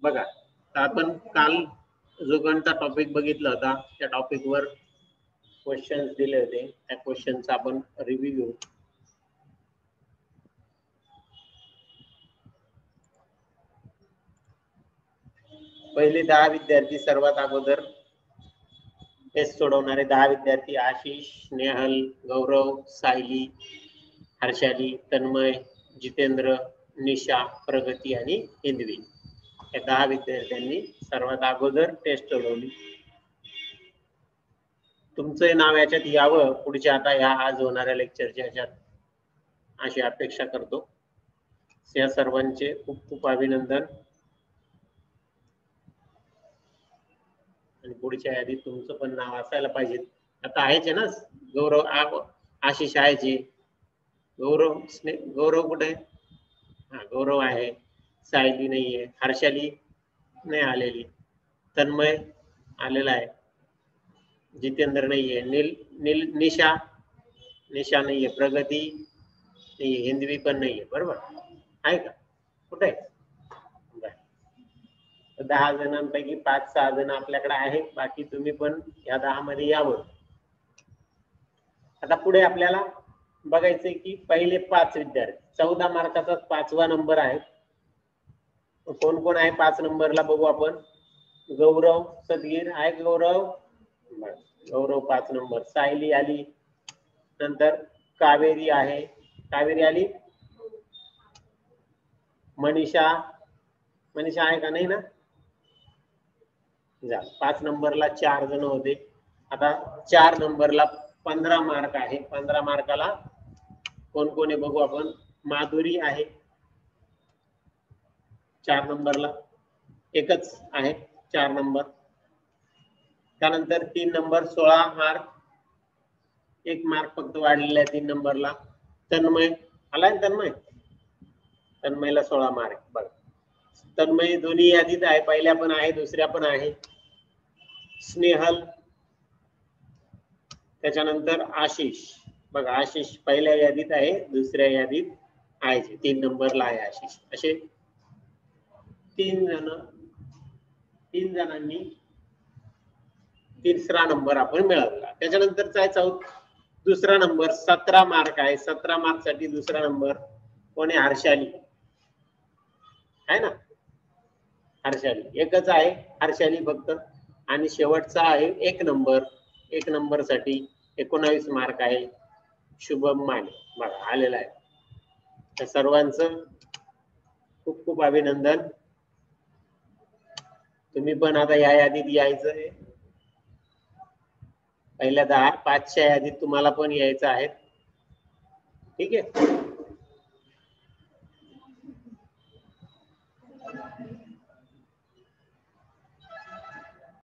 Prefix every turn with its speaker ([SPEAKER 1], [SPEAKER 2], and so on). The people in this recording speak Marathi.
[SPEAKER 1] बघा, आपण काल जो गणिता टॉपिक बघितला होता त्या टॉपिक वर क्वेश्चन्स दिले होते, त्या क्वेश्चनचा आपण रिव्ह्यू घेऊ. पहिले 10 विद्यार्थी, सर्वात अगोदर टेस्ट सोडवणारे 10 विद्यार्थी आशिष, स्नेहल, गौरव, सायली, हर्षाली, तन्मय, जितेंद्र, निशा, प्रगती आणि हिंदवी या 10 विद्यार्थ्यांनी सर्वात अगोदर टेस्ट सोडवली. तुमचं नाव याच्यात यावं पुढच्या आता या आज होणाऱ्या लेक्चरच्या याच्यात, अशी अपेक्षा करतो. या सर्वांचे खूप खूप अभिनंदन. आणि पुढच्या यादीत तुमचं पण नाव असायला पाहिजे. आता आहेच ना गौरव, आशिष आहे, गौरव कुठे आहे? हा, गौरव आहे. सायली नाहीये, हर्षाली नाही आलेली, तन्मय आलेला आहे, जितेंद्र नाहीये, निशा नाहीये, प्रगती नाहीये, हिंदवी पण नाहीये. बरोबर आहे का? कुठे आहे? 10 जणांपैकी 5-6 जण आपल्याकडे आहेत, बाकी तुम्ही पण या 10 मध्ये यावं. आता पुढे आपल्याला बघायचंय की पहिले 5 विद्यार्थी, 14 मार्काचा 5वा नंबर आहे. कोण कोण आहे 5 नंबरला बघू आपण. गौरव सदगीर आहे, गौरव 5 नंबर. सायली आली, नंतर कावेरी आहे, कावेरी आली. मनीषा आहे का? नाही ना. 5 नंबरला 4 जण होते. आता 4 नंबरला 15 मार्क आहे. 15 मार्काला कोण कोण आहे बघू आपण. माधुरी आहे 4 नंबरला, एकच आहे 4 नंबर. त्यानंतर 3 नंबर 16 मार्क, 1 मार्क फक्त वाढलेला आहे 3 नंबरला. तन्मय आलाय, तन्मयला 16 मार्क. बघा, तन्मय दोन्ही यादीत आहे, पहिल्या पण आहे दुसऱ्या पण आहे. स्नेहल, त्याच्यानंतर आशिष. बघा, आशिष पहिल्या यादीत आहे, दुसऱ्या यादीत आहे, 3 नंबरला आहे आशिष. असे 3 जणांनी तिसरा नंबर आपण मिळवला. त्याच्यानंतरचा आहे दुसरा नंबर, 17 मार्क आहे. 17 मार्क साठी दुसरा नंबर कोणी? हर्षाली आहे ना. हर्षाली एकच आहे, हर्षाली फक्त. आणि शेवटचा आहे 1 नंबर. 1 नंबर साठी 19 मार्क आहे, शुभम माने. बघा, आलेला आहे. त्या सर्वांचं खूप खूप अभिनंदन. तुम्ही पण आता या यादीत यायचंय. पहिल्या 5च्या यादीत तुम्हाला पण यायचं आहे. ठीक आहे.